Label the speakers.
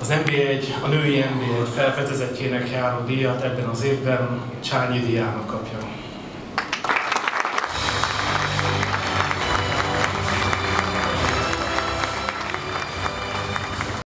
Speaker 1: Az NB1, a női NB1 felfedezettjének járó díjat ebben az évben Csányi Diana kapja.